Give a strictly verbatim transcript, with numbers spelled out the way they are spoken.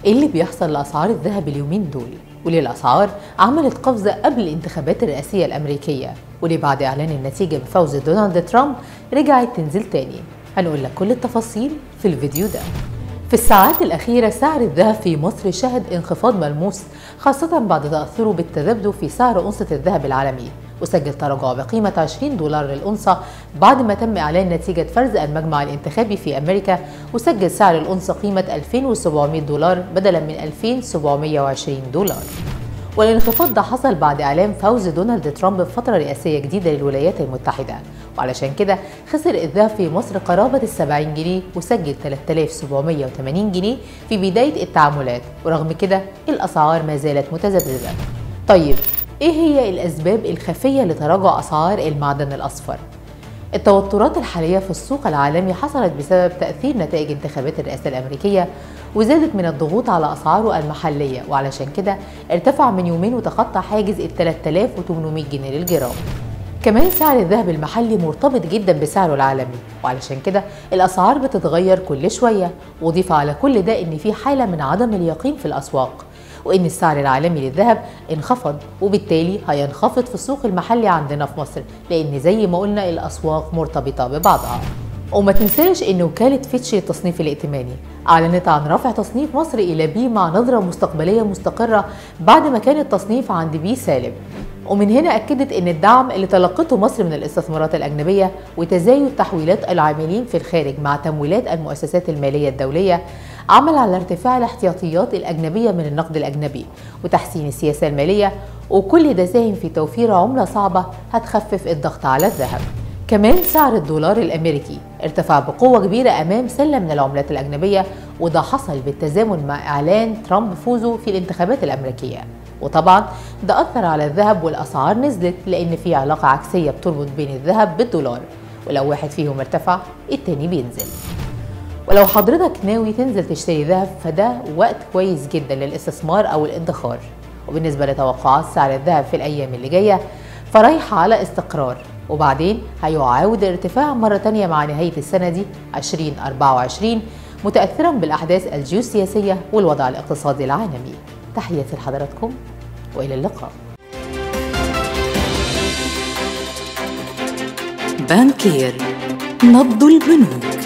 ايه اللي بيحصل لأسعار الذهب اليومين دول؟ وليه الأسعار عملت قفزة قبل الانتخابات الرئاسية الأمريكية؟ وليه بعد إعلان النتيجة بفوز دونالد ترامب رجعت تنزل تاني؟ هنقول لك كل التفاصيل في الفيديو ده. في الساعات الأخيرة سعر الذهب في مصر شهد انخفاض ملموس، خاصة بعد تأثره بالتذبذب في سعر أونصة الذهب العالمي، وسجل تراجع بقيمة عشرين دولار للأونصة بعد ما تم إعلان نتيجة فرز المجمع الانتخابي في أمريكا، وسجل سعر الأونصة قيمة ألفين وسبعمائة دولار بدلاً من ألفين وسبعمائة وعشرين دولار. والانخفاض ده حصل بعد إعلان فوز دونالد ترامب بفترة رئاسية جديدة للولايات المتحدة، وعلشان كده خسر الذهب في مصر قرابة السبعين جنيه وسجل ثلاثة آلاف وسبعمائة وثمانين جنيه في بداية التعاملات، ورغم كده الأسعار ما زالت متذبذبة. طيب إيه هي الأسباب الخفية لتراجع أسعار المعدن الأصفر؟ التوترات الحالية في السوق العالمي حصلت بسبب تأثير نتائج انتخابات الرئاسة الأمريكية، وزادت من الضغوط على أسعاره المحلية، وعلشان كده ارتفع من يومين وتخطى حاجز ال ثلاثة آلاف وثمانمائة جنيه للجرام. كمان سعر الذهب المحلي مرتبط جدا بسعره العالمي، وعلشان كده الأسعار بتتغير كل شوية، وضيف على كل ده إن في حالة من عدم اليقين في الأسواق، وإن السعر العالمي للذهب انخفض، وبالتالي هينخفض في السوق المحلي عندنا في مصر، لأن زي ما قلنا الأسواق مرتبطة ببعضها. وما تنساش إن وكالة فيتش للتصنيف الائتماني أعلنت عن رفع تصنيف مصر إلى بي مع نظرة مستقبلية مستقرة بعد ما كان التصنيف عند بي سالب. ومن هنا أكدت إن الدعم اللي تلقته مصر من الاستثمارات الأجنبية وتزايد تحويلات العاملين في الخارج مع تمويلات المؤسسات المالية الدولية عمل على ارتفاع الاحتياطيات الأجنبية من النقد الأجنبي وتحسين السياسة المالية، وكل ده ساهم في توفير عملة صعبة هتخفف الضغط على الذهب. كمان سعر الدولار الأمريكي ارتفع بقوة كبيرة أمام سلة من العملات الأجنبية، وده حصل بالتزامن مع إعلان ترامب فوزه في الانتخابات الأمريكية، وطبعا ده أثر على الذهب والأسعار نزلت، لأن في علاقة عكسية بتربط بين الذهب بالدولار، ولو واحد فيهم ارتفع التاني بينزل. ولو حضرتك ناوي تنزل تشتري ذهب فده وقت كويس جدا للاستثمار أو الادخار. وبالنسبة لتوقعات سعر الذهب في الأيام اللي جاية فرايحة على استقرار، وبعدين هيعاود الارتفاع مرة تانية مع نهاية السنة دي ألفين وأربعة وعشرين، متأثرا بالأحداث الجيوسياسية والوضع الاقتصادي العالمي. تحياتي لحضراتكم وإلى اللقاء. بانكير، نبض البنوك.